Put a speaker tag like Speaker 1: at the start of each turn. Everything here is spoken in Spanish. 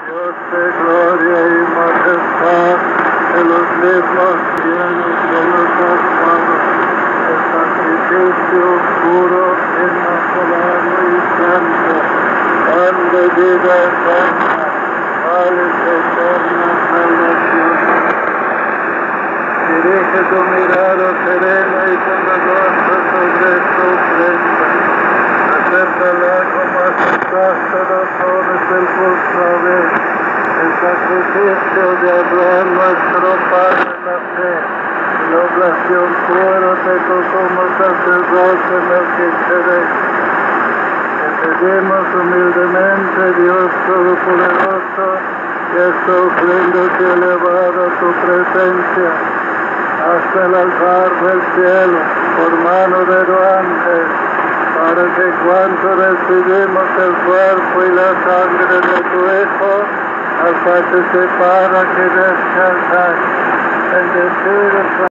Speaker 1: Dios de gloria y majestad, de los mismos cielos de los alfaros, el sacrificio puro, inmaculado y santo, pan de vida eterna, vales eterna salvación. Dirige tu mirada serena y bondadosa sobre esta ofrenda. Acéptala como aceptaste los dones del Gustave, el sacrificio de Abraham nuestro Padre en la fe, y la oblación pura de tu sumo sacerdote Melquisedec. Te pedimos humildemente, Dios Todopoderoso, que esta ofrenda sea elevada a tu presencia hasta el altar del cielo, por mano de tu ángel, para que cuando recibimos el cuerpo y la sangre de tu Hijo, al participar aquí de este altar, bendecidos